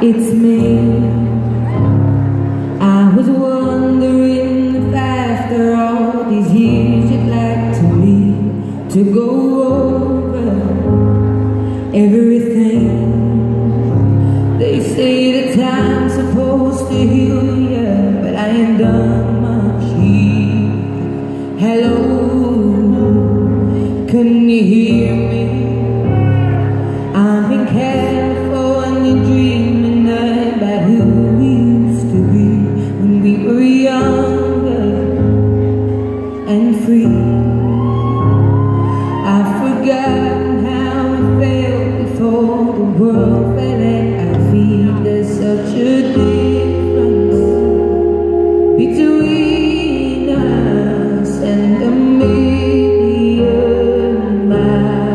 It's me. I was wondering if after all these years you'd like to leave to go over everything. They say that time's supposed to heal you, but I ain't done much here. Hello, can you hear me? I'm in California dreaming about who we used to be when we were younger and free. I've forgotten how it felt before the world fell at our feet. There's such a difference between us and a million miles.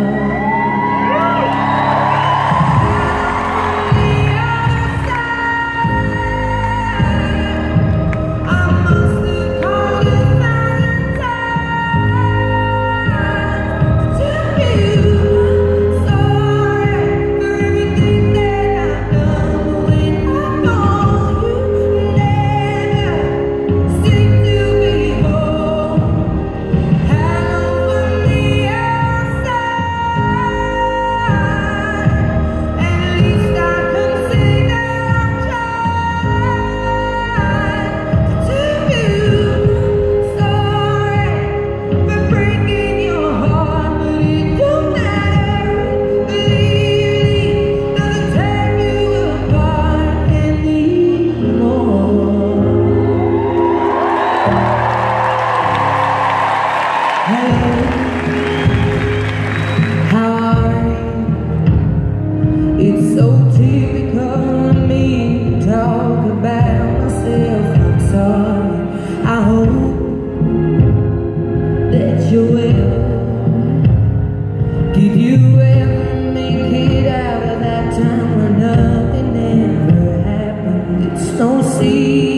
It's so typical of me to talk about myself. I'm sorry. I hope that you will. Did you ever make it out of that time where nothing ever happened? It's no secret.